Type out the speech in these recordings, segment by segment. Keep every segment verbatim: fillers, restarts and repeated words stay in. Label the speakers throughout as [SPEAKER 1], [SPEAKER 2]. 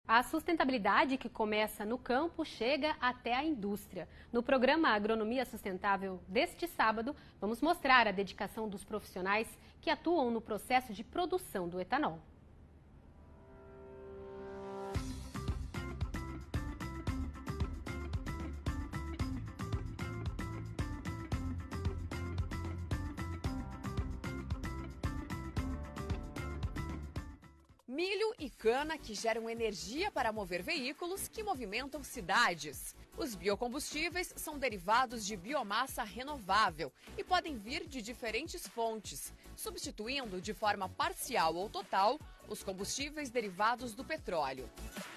[SPEAKER 1] A sustentabilidade que começa no campo chega até a indústria. No programa Agronomia Sustentável deste sábado, vamos mostrar a dedicação dos profissionais que atuam no processo de produção do etanol.
[SPEAKER 2] Milho e cana que geram energia para mover veículos que movimentam cidades. Os biocombustíveis são derivados de biomassa renovável e podem vir de diferentes fontes, substituindo de forma parcial ou total os combustíveis derivados do petróleo.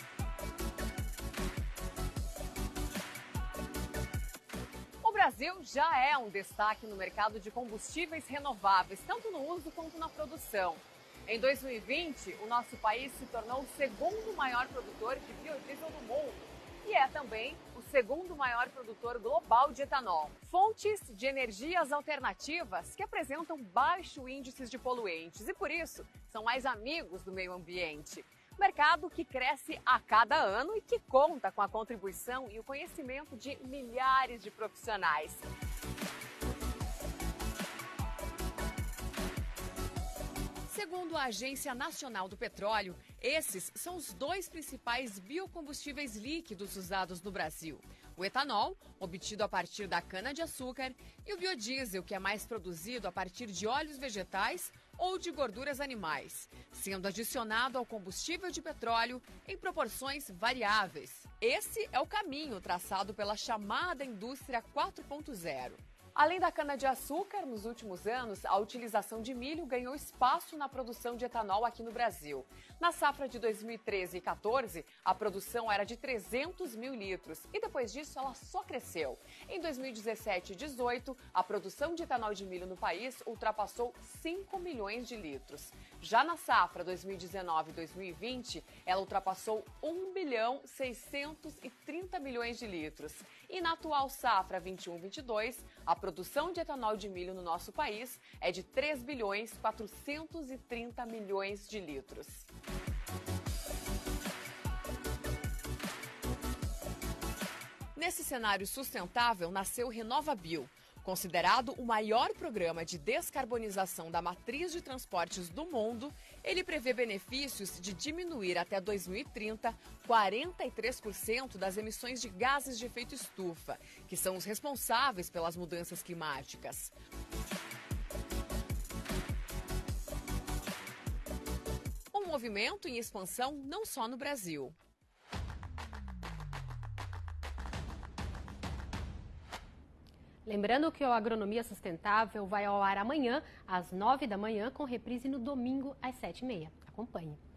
[SPEAKER 2] O Brasil já é um destaque no mercado de combustíveis renováveis, tanto no uso quanto na produção. Em dois mil e vinte, o nosso país se tornou o segundo maior produtor de biodiesel no mundo e é também o segundo maior produtor global de etanol. Fontes de energias alternativas que apresentam baixo índice de poluentes e, por isso, são mais amigos do meio ambiente. Mercado que cresce a cada ano e que conta com a contribuição e o conhecimento de milhares de profissionais. Segundo a Agência Nacional do Petróleo, esses são os dois principais biocombustíveis líquidos usados no Brasil. O etanol, obtido a partir da cana-de-açúcar, e o biodiesel, que é mais produzido a partir de óleos vegetais ou de gorduras animais, sendo adicionado ao combustível de petróleo em proporções variáveis. Esse é o caminho traçado pela chamada indústria quatro ponto zero. Além da cana-de-açúcar, nos últimos anos, a utilização de milho ganhou espaço na produção de etanol aqui no Brasil. Na safra de dois mil e treze e dois mil e quatorze, a produção era de trezentos mil litros e depois disso ela só cresceu. Em dois mil e dezessete e dois mil e dezoito, a produção de etanol de milho no país ultrapassou cinco milhões de litros. Já na safra dois mil e dezenove e dois mil e vinte, ela ultrapassou um bilhão seiscentos e trinta milhões de litros. E na atual safra vinte e um vinte e dois, a A produção de etanol de milho no nosso país é de três bilhões quatrocentos e trinta milhões de litros. Nesse cenário sustentável nasceu o RenovaBio. Considerado o maior programa de descarbonização da matriz de transportes do mundo, ele prevê benefícios de diminuir até dois mil e trinta quarenta e três por cento das emissões de gases de efeito estufa, que são os responsáveis pelas mudanças climáticas. Um movimento em expansão não só no Brasil.
[SPEAKER 1] Lembrando que o Agronomia Sustentável vai ao ar amanhã, às nove da manhã, com reprise no domingo, às sete e meia. Acompanhe.